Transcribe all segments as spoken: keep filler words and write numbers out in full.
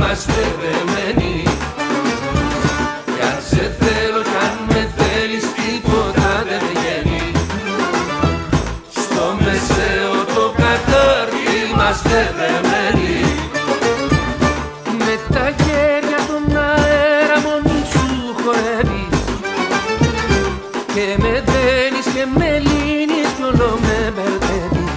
είμαστε δεμένοι. Κι αν σε θέλω κι αν με θέλεις τίποτα δεν βγαίνει. Στο μεσαίο το κατάρτι είμαστε δεμένοι. Με τα χέρια στον αέρα μόνη σου χορεύεις και με δένεις και με λύνεις κι όλο με μπερδεύεις.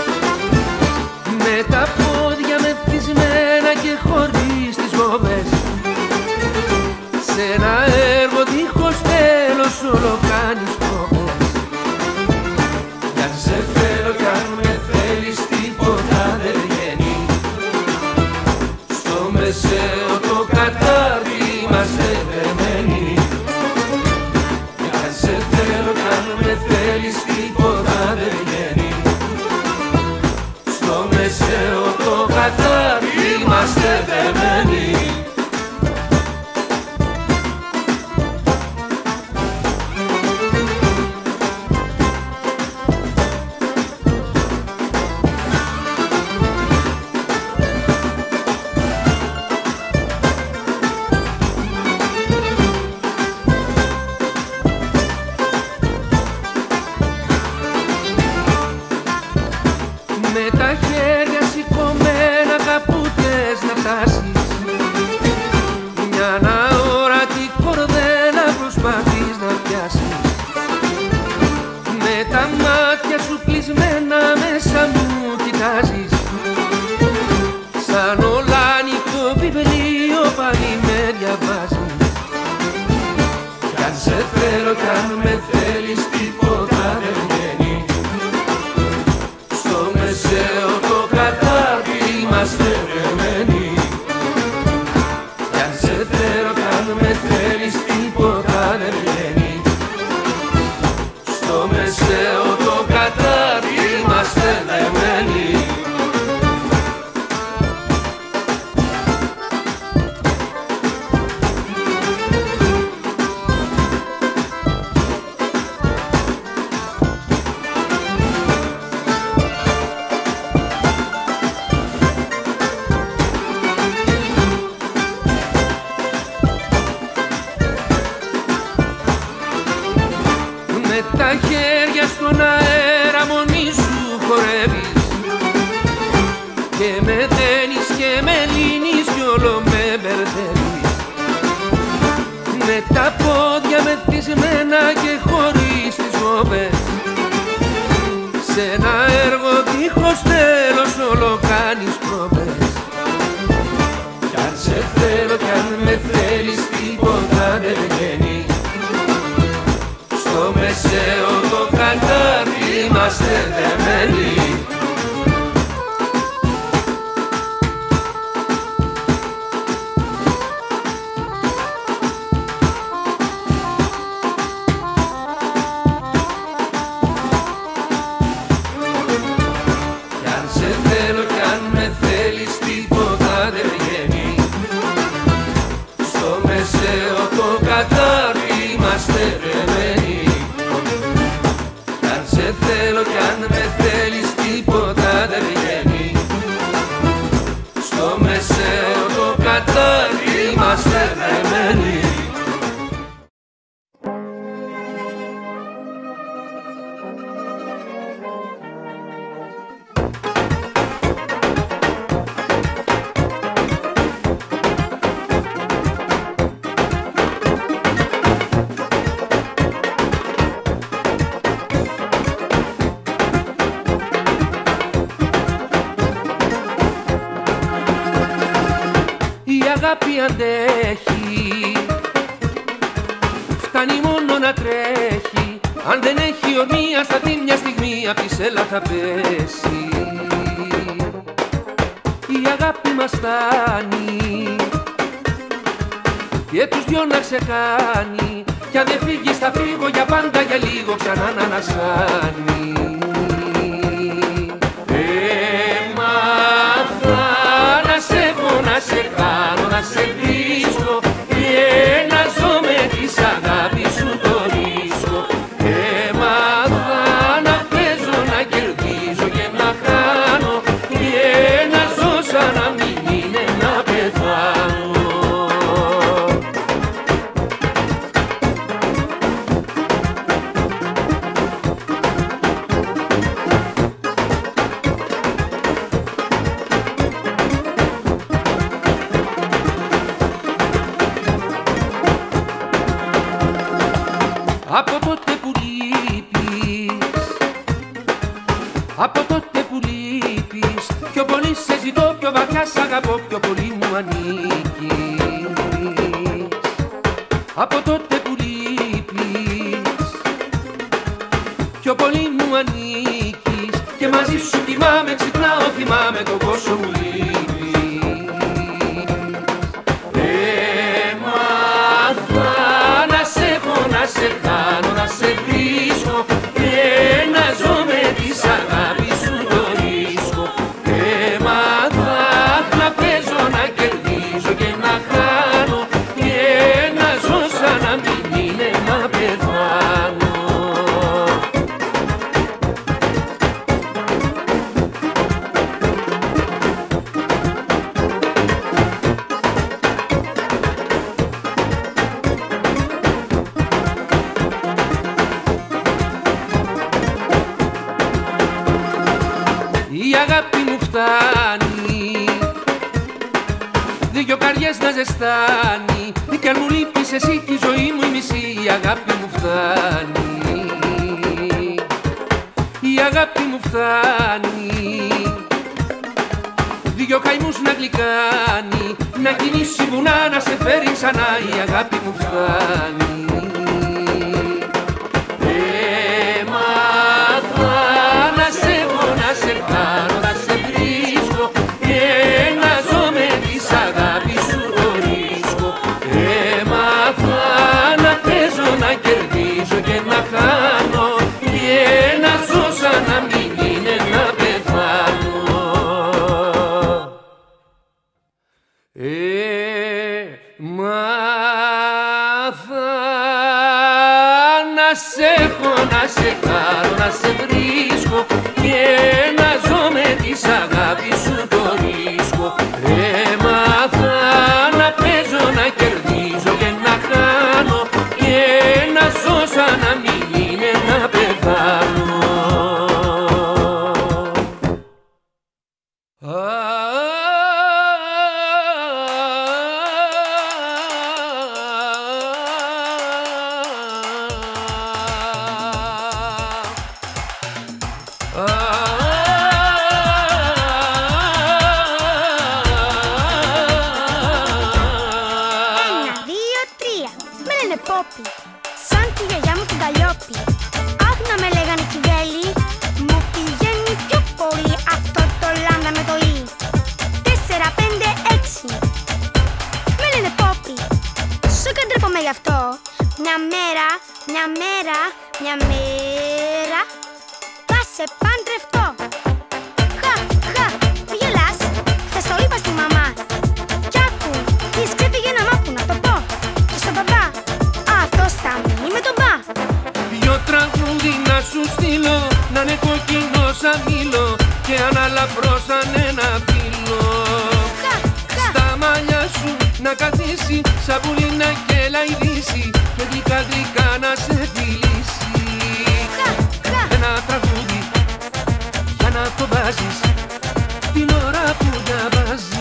Με τα πόδια μεθυσμένα και χωρίς τις γόβες, σ' ένα έργο δίχως τέλος όλο κάνεις πρόβες. Κι αν σε θέλω κι αν με θέλεις τίποτα δεν βγαίνει. Στο μεσαίο το κατάρτι είμαστε δεμένοι. Κι αν σε θέλω κι αν με θέλεις τίποτα δεν βγαίνει. Στο μεσαίο το κατάρτι είμαστε δεμένοι. Με τα χέρια σηκωμένα κάπου θες να φτάσεις, μια αόρατη κορδέλα προσπαθείς να πιάσεις. Με τα μάτια σου κλεισμένα μέσα μου κοιτάζεις, σαν ολάνικο βιβλίο πάλι με διαβάζεις. Κι αν σε θέλω κι αν με θέλεις τίποτα δεν βγαίνει. Στο μεσαίο το κατάρτι είμαστε δεμένοι. Κι αν σε θέλω κι αν με θέλεις τίποτα δεν βγαίνει. Στο μεσαίο το κατάρτι είμαστε δεμένοι. Με τα χέρια στον αέρα μόνη σου χορεύεις και με δένεις και με λύνεις κι όλο με μπερδεύεις. Με τα πόδια μεθυσμένα και χωρίς τις γόβες, σ' ένα έργο δίχως τέλος όλο κάνεις πρόβες. Κι αν σε θέλω κι αν με θέλεις τίποτα δεν βγαίνει. Στο μεσαίο το κατάρτι είμαστε δεμένοι. Κι αν σε θέλω κι αν με θέλεις τίποτα δεν βγαίνει. Στο μεσαίο το κατάρτι είμαστε δεμένοι. Κι αν σε θέλω κι αν με θέλεις τίποτα δεν βγαίνει. Στο μεσαίο το κατάρτι είμαστε δεμένοι. Η αγάπη αντέχει, φτάνει μόνο να τρέχει. Αν δεν έχει ορμία στα τι μια στιγμή απ' τη σέλα θα πέσει. Η αγάπη μας φτάνει και τους δυο να ξεκάνει. Κι αν δεν φύγεις θα φύγω για πάντα, για λίγο ξανά να ανασάνει. Έμαθα να σε έχω, να σε χάνω, να σε βρίσκω και να ζω με της αγάπης σου το ρίσκο. Έμαθα να παίζω, να κερδίζω και να χάνω και να ζω σαν να μην είναι να πεθάνω. Από τότε που λείπεις, από τότε που λείπεις, πιο πολύ σε ζητώ, πιο βαθιά σ' αγαπώ, πιο πολύ μου ανήκεις. Από τότε που λείπεις, πιο πολύ μου ανήκεις, και μαζί σου κοιμάμαι, ξυπνάω, θυμάμαι το πόσο μου λείπεις. Έμαθα να σε έχω, να σε χάνω, να σε βρίσκω και να ζω με της αγάπης σου το ρίσκο. Έμαθα να παίζω, να κερδίζω και να χάνω και να ζω σαν να μην είναι να πεθάνω. Η αγάπη μου φτάνει, δυο καρδιές να ζεστάνει, κι αν μου λείπεις εσύ κι η ζωή μου η μισή. Η αγάπη μου φτάνει, η αγάπη μου φτάνει, δυο καημούς να γλυκάνει, να κινήσει βουνά, να σε φέρει ξανά. Η αγάπη μου φτάνει. Έμαθα να σε έχω, να σε χάνω, να σε βρίσκω και να ζω με της αγάπης σου το ρίσκο. Έμαθα να παίζω, να κερδίζω και να χάνω και να ζω σαν να μην είναι να πεθάνω. Έμαθα να σε έχω, να σε χάνω, να σε βρίσκω και να ζω με της αγάπης σου το ρίσκο. Έμαθα να παίζω, να κερδίζω και να χάνω και να ζω σαν να μην είναι να πεθάνω. Πόπι, σαν τη γιαγιά μου την Καλλιόπη. Αχ, να με λέγανε Κιβέλη, μου πηγαίνει πιο πολύ αυτό το λάμδα με το ι. Τέσσερα, πέντε, έξι. Με λένε Πόπι, σου καντρέπομαι γι' αυτό. Μια μέρα, μια μέρα, μια μέρα θα σε παντρευτώ. Χα, χα, μη γελάς, χθες το είπα στη μαμά. Κι άκου, της ξέφυγε ένα μάπου να το πω. Και στον παπά, αυτός θα μείνει με τον μπα. Δυο τραγούδι να σου στείλω, να είναι κοκκινό σαν μήλο και αναλαφρώ σαν ένα φύλλο. Στα μαλλιά σου να καθίσει, σαν πουλί να κελαϊδίσει και γλυκά γλυκά να σε φιλήσει. Ένα τραγούδι για να το βάζεις την ώρα που διαβάζεις.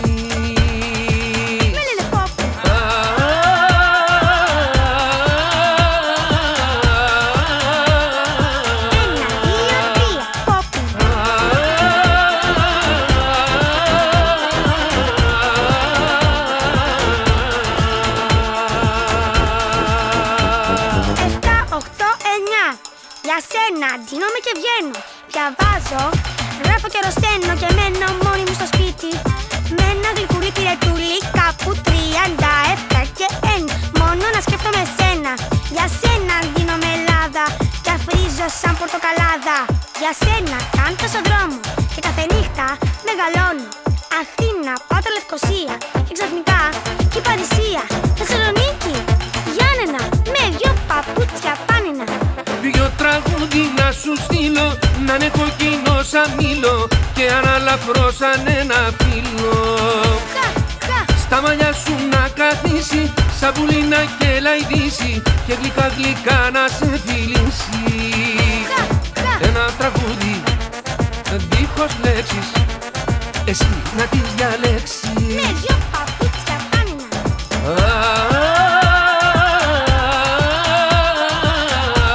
Για σένα ντύνομαι και βγαίνω, διαβάζω, γράφω και ρωσταίνω και μένω μόνη μου στο σπίτι με ένα γλυκούλι πυρετούλι κάπου τριάντα επτά και ένα. Μόνο να σκέφτομαι εσένα, για σένα ντύνομαι Ελλάδα και αφρίζω σαν πορτοκαλάδα. Για σένα κάνω στο δρόμο και κάθε νύχτα μεγαλώνω. Αθήνα, πάω τα Λευκοσία και ξαφνικά και η Παρισία. Θεσσαλονίκη, Γιάννενα, με δυο παπούτσια πάνινα. Δυο τραγούδι να σου στείλω, να είναι κοκκινό σαν μήλο και αναλαφρώ σαν ένα φύλλο. Στα μαλλιά σου να καθίσει, σαν πουλί να κελαϊδίσει και γλυκά γλυκά να σε φιλήσει. Ένα τραγούδι δίχως λέξεις, εσύ να τις διαλέξεις. Με δυο παπούτσια πάνινα.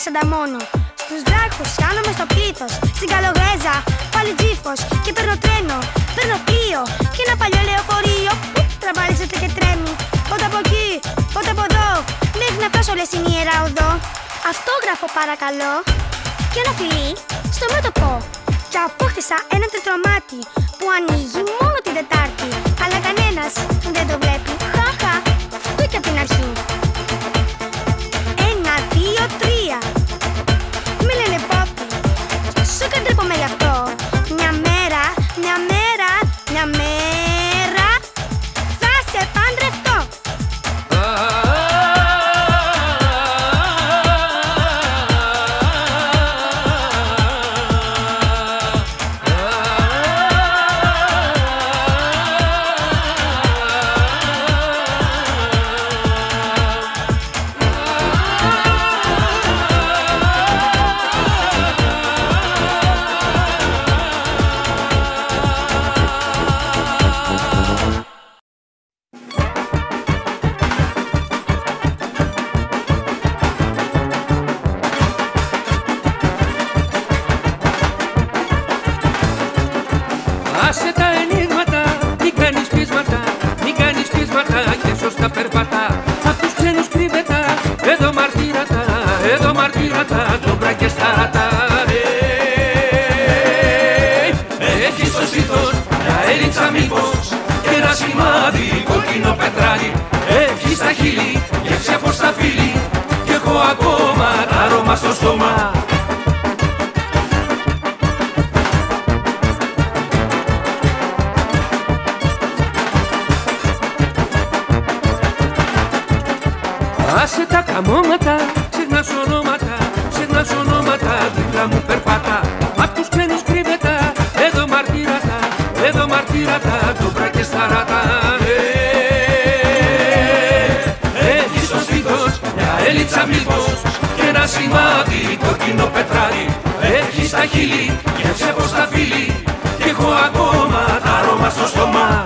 ανταμώνω. Στους δράκους χάνομαι στο πλήθος. Στην Καλογρέζα πάλι τζίφος. Και παίρνω τρένο, παίρνω πλοίο. Και ένα παλιό λεωφορείο που τραμπαλίζεται και τρέμει. Πότε από εκεί, πότε από εδώ, μέχρι να φτάσω όλες στην Ιερά Οδό. Αυτόγραφο παρακαλώ. Και ένα φιλί στο μέτωπο. Και απόκτησα ένα τετρομάτι που ανοίγει μόνο την Τετάρτη. Αλλά κανένας δεν το βλέπει. Χαχα, αυτό και από την αρχή. Ένα, δύο, τρία. Με λένε Πόπι. Σου καντρέπομαι γι' αυτό. Μια μέρα, μια μέρα, μια μέρα θα σε παντρευτώ. Άσε τα ενίγματα, μην κάνεις πείσματα, μην κάνεις πείσματα και σωστά περπατά. Απ' τους ξένους κρύβετα, εδώ μαρτύρατα, εδώ μαρτύρατα, τζόμπρα και στάρατα. Έχεις το στήθος, μια έλιτσα μήπως και ένα σημάδι κόκκινο πετράδι. Έχεις τα χείλη, γεύση από σταφύλι κι έχω ακόμα τα αρώμα στο στόμα. Άσε τα καμώματα, ξεχνάς ονόματα, ξεχνάς ονόματα, δίπλα μου περπάτα. Απ' τους ξένους κρύβετα, εδώ μαρτύρατα, εδώ μαρτύρατα, τζόμπρα και σταράτα. Έχεις στο στήθος μια έλιτσα μήπως και ένα σημάδι κόκκινο πετράδι. Έχεις τα χείλη, γεύση από σταφύλι κι έχω ακόμα τα αρώμα στο στόμα.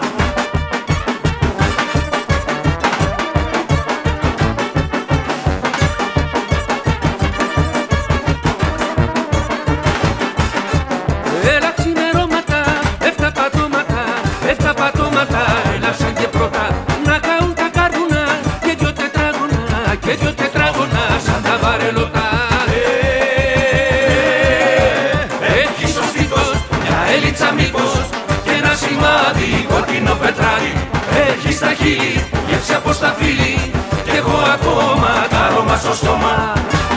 Έλαψαν και πρώτα να καούν τα κάρβουνα και δυο τετράγωνα, και δυο τετράγωνα σαν τα βαρελωτά. Έχεις στο στήθος μια έλιτσα μήπως και ένα σημάδι κόκκινο πετράδι. Έχεις τα χείλη, γεύση από σταφύλι κι έχω ακόμα τα αρώμα στο στόμα.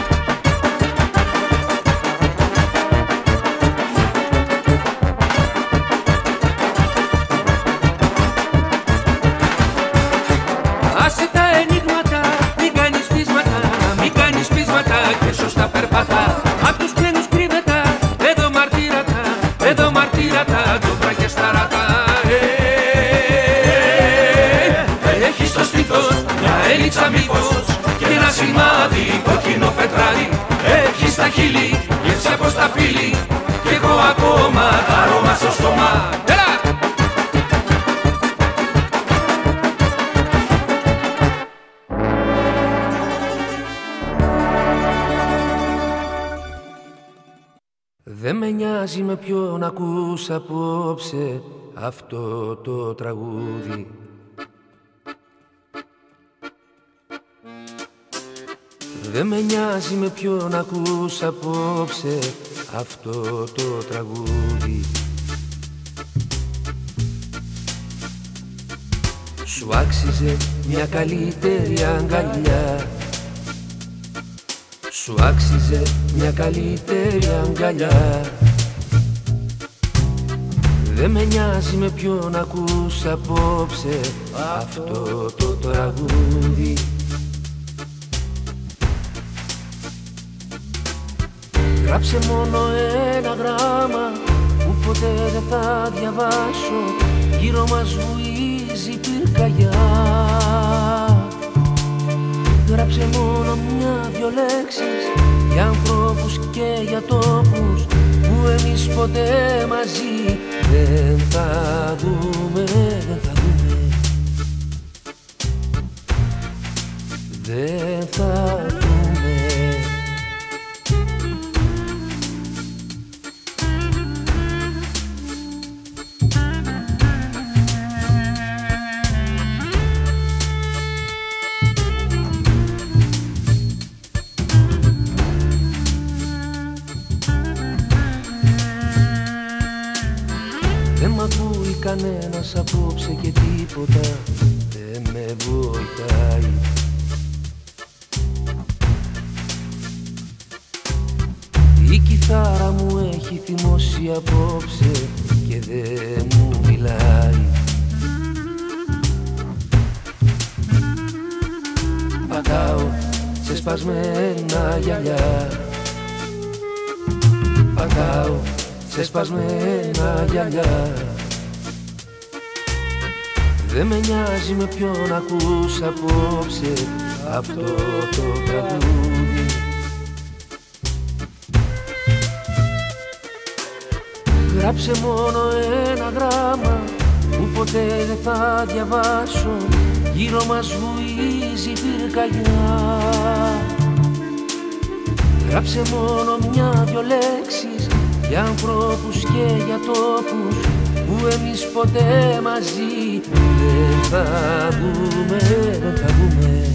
Άσε τα ενίγματα, μην κάνεις πείσματα, μην κάνεις πείσματα και σωστά περπατά. Απ' τους ξένους κρύβετα, εδώ μαρτύρατα, εδώ μαρτύρατα, τζόμπρα και σταράτα. Έχεις στο στήθος μια έλιτσα μήπως και ένα σημάδι κόκκινο πετράδι. Έχεις τα χείλη, γεύση από σταφύλι κι έχω ακόμα τα αρώμα στο στόμα. Δεν με νοιάζει με ποιον ακούς απόψε αυτό το τραγούδι. Δεν με νοιάζει με ποιον ακούς απόψε αυτό το τραγούδι. Σου άξιζε μια καλύτερη αγκαλιά, σου άξιζε μια καλύτερη αγκαλιά. Δεν με νοιάζει με ποιον ακούς απόψε αυτό το τραγούδι. Γράψε μόνο ένα γράμμα που ποτέ δεν θα διαβάσω. Γύρω μας βουίζει πυρκαγιά. Γράψε μόνο μια-δυο λέξεις για ανθρώπους και για τόπους που εμείς ποτέ μαζί δεν θα δούμε, δεν θα δούμε, δεν θα δούμε. μας απόψε και τίποτα δεν με βοηθάει. Η κιθάρα μου έχει θυμώσει απόψε και δεν μου μιλάει. Πατάω σε σπασμένα γυαλιά, πατάω σε σπασμένα γυαλιά. Δεν με νοιάζει με ποιον ακούς απόψε αυτό το τραγούδι. Γράψε μόνο ένα γράμμα που ποτέ δεν θα διαβάσω. Γύρω μας βουίζει πυρκαγιά. Γράψε μόνο μια-δυο λέξεις για ανθρώπους και για τόπους που εμείς ποτέ μαζί δεν θα βγούμε, δεν θα βγούμε.